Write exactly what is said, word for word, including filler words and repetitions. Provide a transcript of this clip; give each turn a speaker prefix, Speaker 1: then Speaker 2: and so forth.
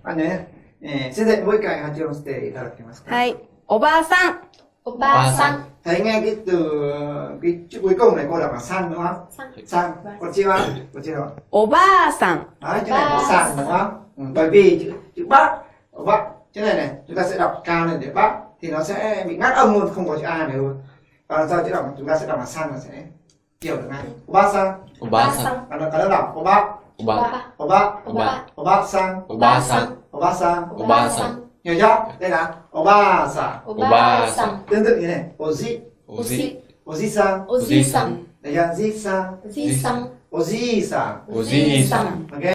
Speaker 1: あのね、えー、先生、もう一回発音していただけますか。
Speaker 2: はい。おばあさん。
Speaker 3: おばあさん。
Speaker 1: Thấy nghe cái từ cái chữ cuối cùng này cô đọc là sang đúng không? Sang. Còn chị không? Còn chị không?
Speaker 2: おばあさん。
Speaker 1: Đấy, chữ này là sang đúng không? Ừ, bởi vì chữ, chữ bác, bác, chữ này này chúng ta sẽ đọc cao lên để bác thì nó sẽ bị ngắt âm luôn, không có chữ a này luôn. Và sau chữ đọc chúng ta sẽ đọc là sang là sẽ hiểu được ngay. Ô bác sang.
Speaker 3: Ô bác sang.
Speaker 1: Và nó có đọc ô bác.
Speaker 3: Ô bác.
Speaker 1: Ô bác.
Speaker 3: Ô bác.
Speaker 1: Ô bác sang.
Speaker 3: Ô bác sang.
Speaker 1: Ô bác sang.
Speaker 3: Ô bác sang.
Speaker 1: Hiểu chưa? Đây là ô ba sang.
Speaker 3: Ô ba sang.
Speaker 1: Tương tự như này. Ô di.
Speaker 3: Ô di.
Speaker 1: Ô di sang.
Speaker 3: Ô di sang.
Speaker 1: Đây là di sang.
Speaker 3: Di sang.
Speaker 1: Ô di sang.
Speaker 3: Ô di sang.
Speaker 1: Ok.